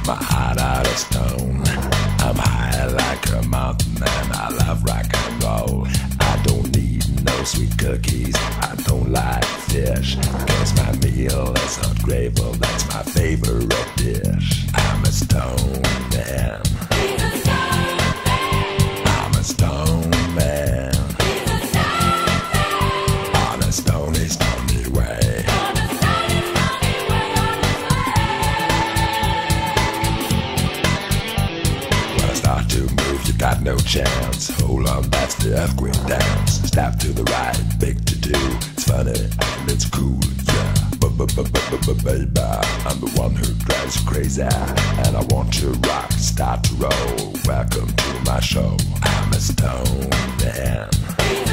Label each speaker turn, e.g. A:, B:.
A: my heart out of stone. I'm high like a mountain and I love rock and roll. I don't need no sweet cookies, I don't like fish. Cause my meal is hot gravy, that's my favorite dish. I'm a stone man.
B: He's a stone man.
A: I'm a stone man.
B: He's a stone man.
A: On a stony, stony way.
B: On a stony, stony way, on his way.
A: When I start to move, you got no chance. Hold on, that's the earthquake dance. Step to the right, big to do. It's funny and it's cool, yeah. Baby, I'm the one who drives you crazy, and I want you to rock, start to roll. Welcome to my show. I'm a stone man.